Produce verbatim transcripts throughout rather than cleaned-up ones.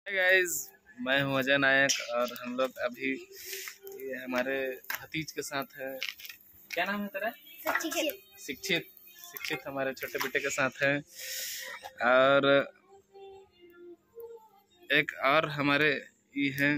Guys, मैं हूं अजय नायक और हम लोग अभी ये हमारे भतीज के साथ है। क्या नाम है तेरा? शिक्षित। शिक्षित शिक्षित हमारे छोटे बेटे के साथ है और एक और हमारे ये हैं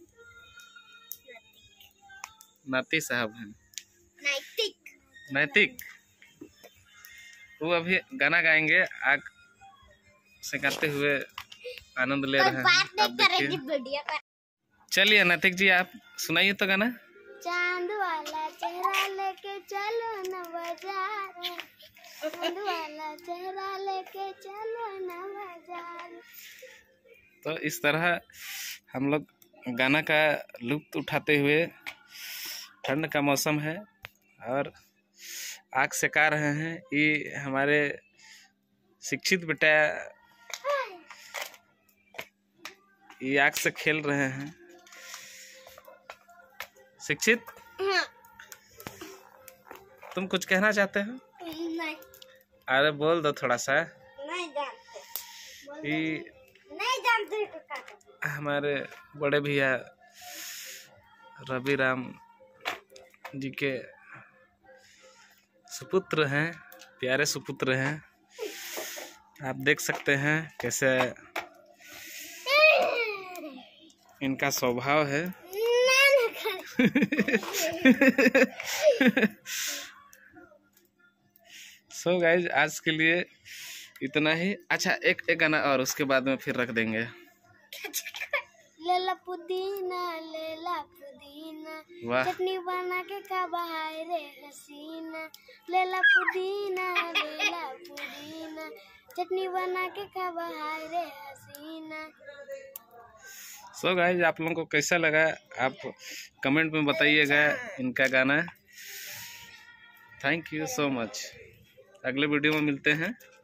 नाती साहब हैं, नैतिक नैतिक वो अभी गाना गाएंगे, आग से गाते हुए आनंद ले रहे हैं। आप देखिए, चलिए नैतिक जी आप सुनाइए तो गाना। चांद वाला चेहरा लेके चलो न बाजार, चांद वाला चेहरा लेके चलो न बाजार। तो इस तरह हम लोग गाना का लुत्फ उठाते हुए, ठंड का मौसम है और आग सेका रहे हैं। ये हमारे शिक्षित बेटा ये आग से खेल रहे हैं। शिक्षित, तुम कुछ कहना चाहते हो? नहीं। अरे बोल दो थोड़ा सा। नहीं जानते। ये नहीं जानते तो क्या करते? हमारे बड़े भैया रवि राम जी के सुपुत्र हैं, प्यारे सुपुत्र हैं। आप देख सकते हैं कैसे इनका स्वभाव है। सो गाइज आज के लिए इतना ही। अच्छा एक एक गाना और उसके बाद में फिर रख देंगे। लेला पुदीना लेला पुदीना, चटनी बना के खा बहाय रे हसीना। लेला पुदीना लेला पुदीना, चटनी बना के खा बहाय रे हसीना। सो so गाइज आप लोगों को कैसा लगा आप कमेंट में बताइएगा इनका गाना। Thank you so much. अगले वीडियो में मिलते हैं।